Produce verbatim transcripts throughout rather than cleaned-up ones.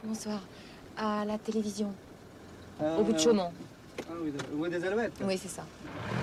Bonsoir. À la télévision. Euh... Au bout de Chaumont. Ah oui, au bout des Alouettes. Oui, c'est ça.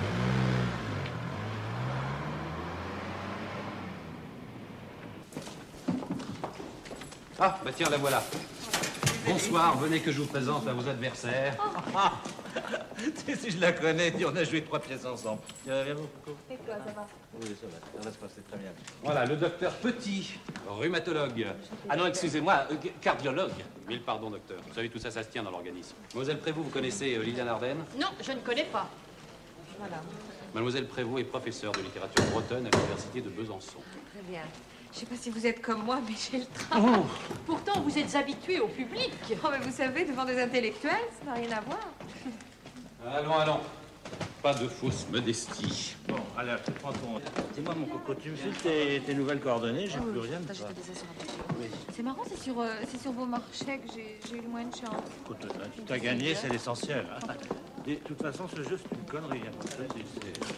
Ah, bah tiens, la voilà. Bonsoir, venez que je vous présente à vos adversaires. Ah, si je la connais, on a joué trois pièces ensemble. Euh, viens, Coco. Et toi, ça va? Oui, ça va, ça va se passer très bien. Voilà, le docteur Petit, rhumatologue. Ah non, excusez-moi, euh, cardiologue. Mille pardons, docteur. Vous savez, tout ça, ça se tient dans l'organisme. Mademoiselle Prévost, vous connaissez euh, Liliane Ardenne? Non, je ne connais pas. Voilà. Mademoiselle Prévost est professeure de littérature bretonne à l'université de Besançon. Très bien. Je sais pas si vous êtes comme moi, mais j'ai le train. Oh. Pourtant, vous êtes habitué au public. Oh, mais vous savez, devant des intellectuels, ça n'a rien à voir. Allons, allons. Pas de fausse modestie. Bon, allez, prends ton... Dis-moi, mon Coco, tu me files tes, tes nouvelles coordonnées? J'ai Oh, plus rien de attends, toi. j'ai fait ça sur un dossier. Oui. C'est marrant, c'est sur, euh, c'est sur vos marchés que j'ai j'ai eu le moins de chance. Écoute, là, tu t'as gagné, c'est l'essentiel. Hein. Et de toute façon, ce jeu, c'est une connerie. Hein. Ça, c'est- c'est-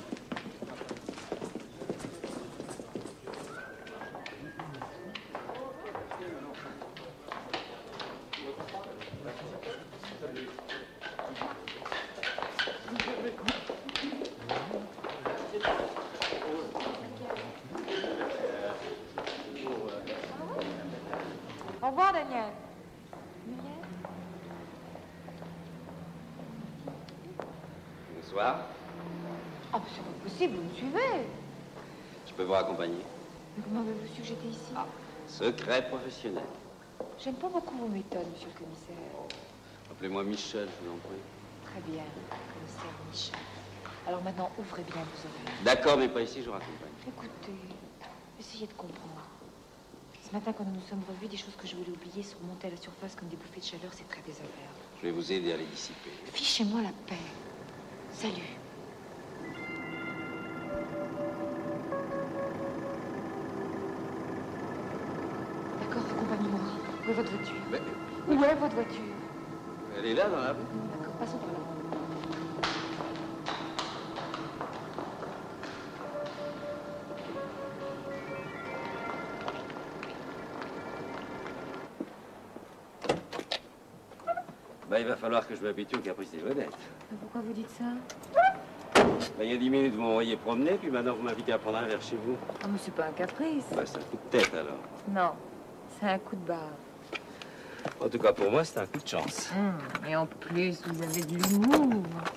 Au revoir, Daniel. Bonsoir. Ah, oh, c'est pas possible, vous me suivez. Je peux vous raccompagner? Mais comment avez-vous su que j'étais ici? Ah, secret professionnel. J'aime pas beaucoup vos méthodes, monsieur le commissaire. Appelez-moi Michel, je vous en prie. Très bien, commissaire Michel. Alors maintenant, ouvrez bien vos oreilles. D'accord, mais pas ici, je vous raccompagne. Écoutez, essayez de comprendre. Ce matin, quand nous nous sommes revus, des choses que je voulais oublier sont remontées à la surface comme des bouffées de chaleur. C'est très désagréable. Je vais vous aider à les dissiper. Fichez-moi la paix. Salut. D'accord, accompagnez-moi. Où est votre voiture? Mais Où est votre voiture? elle est là, dans la rue. D'accord, passons par là. Bah, il va falloir que je m'habitue au caprice des vedettes. Mais pourquoi vous dites ça? Bah, il y a dix minutes, vous m'envoyez promener, puis maintenant, vous m'invitez à prendre un verre chez vous. Ah, mais c'est pas un caprice. Bah, c'est un coup de tête, alors. Non, c'est un coup de barre. En tout cas, pour moi, c'est un coup de chance. Hum, et en plus, vous avez de l'humour.